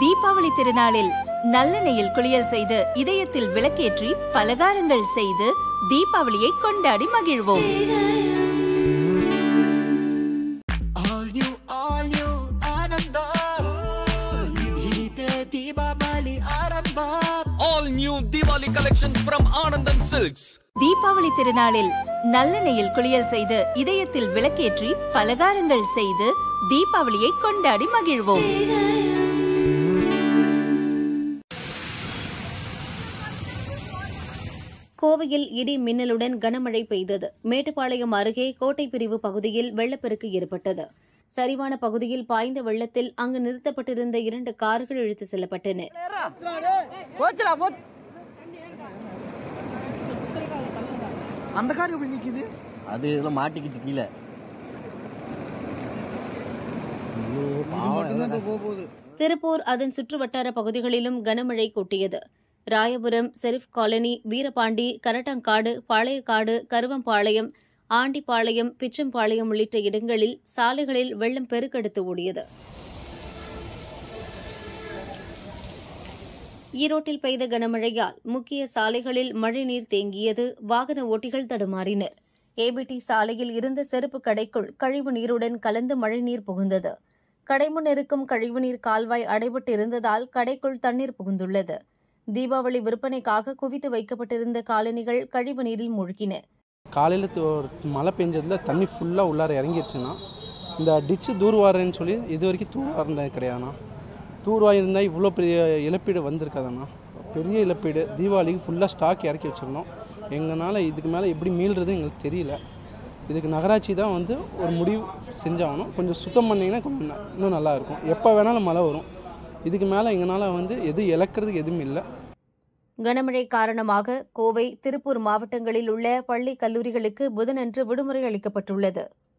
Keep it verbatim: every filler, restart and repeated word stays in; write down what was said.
தீபாவளி திருநாளில் நல்லெண்ணெயில் குளியல் செய்து இதயத்தில் விளக்கேற்றி பலகாரங்கள் செய்து தீபாவளியை கொண்டாடி மகிழ்வோம். All new Diwali collection from Anandam Silks. Deepavali திருநாளில் நல்லெண்ணெயில் குளியல் செய்து இதயத்தில் விளக்கேற்றி பலகாரங்கள் செய்து தீபாவளியை கொண்டாடி மகிழ்வோம். கோவையில் இடி மின்னலுடன் கனமழை பெய்தது. மேட்டுப்பாளையம் அருகே கோட்டை பிரிவு பகுதியில் வெள்ளப்பெருக்கு ஏற்பட்டது. சரிவான பகுதியில் பாய்ந்த வெள்ளத்தில் அங்கு நிறுத்தப்பட்டிருந்த இரண்டு கார்கள் இழுத்து செல்லப்பட்டன. திருப்பூர் அதன் சுற்றுவட்டார பகுதிகளிலும் கனமழை கொட்டியது. ராயபுரம், செரிஃப் காலனி, வீரபாண்டி, கரட்டங்காடு, பாளையக்காடு, கருவம்பாளையம், ஆண்டிப்பாளையம், பிச்சம்பாளையம் உள்ளிட்ட இடங்களில் சாலைகளில் வெள்ளம் பெருக்கெடுத்து ஓடியது. ஈரோட்டில் பெய்த கனமழையால் முக்கிய சாலைகளில் மழைநீர் தேங்கியது. வாகன ஓட்டிகள் தடுமாறினர். ஏபிடி சாலையில் இருந்த செருப்பு கடைக்குள் கழிவு நீருடன் கலந்து மழைநீர் புகுந்தது. கடைமுன் இருக்கும் கழிவுநீர் கால்வாய் அடைபட்டிருந்ததால் கடைக்குள் தண்ணீர் புகுந்துள்ளது. தீபாவளி விற்பனைக்காக குவித்து வைக்கப்பட்டிருந்த காலனிகள் கழிவு நீரில் மூழ்கின. காலையில் மழை பெஞ்சதில் தண்ணி ஃபுல்லாக உள்ளார இறங்கிருச்சுன்னா இந்த டிச்சு தூர்வாரன்னு சொல்லி இது வரைக்கும் தூர்வாரினது கிடையாதுண்ணா. தூர்வாரி இருந்தால் இவ்வளோ பெரிய இழப்பீடு வந்திருக்காதுண்ணா. பெரிய இழப்பீடு. தீபாவளிக்கு ஃபுல்லாக ஸ்டாக் இறக்கி வச்சுருந்தோம். எங்களால் இதுக்கு மேலே எப்படி மீள்றது எங்களுக்கு தெரியல. இதுக்கு நகராட்சி தான் வந்து ஒரு முடிவு செஞ்சாகணும். கொஞ்சம் சுத்தம் பண்ணிங்கன்னா கொஞ்சம் இன்னும் நல்லாயிருக்கும். எப்போ வேணாலும் மழை வரும். இதுக்கு மேலே எங்களால் வந்து எது இழக்கிறதுக்கு எதுவும் இல்லை. கனமழை காரணமாக கோவை, திருப்பூர் மாவட்டங்களில் உள்ள பள்ளி கல்லூரிகளுக்கு புதனன்று விடுமுறை அளிக்கப்பட்டுள்ளது.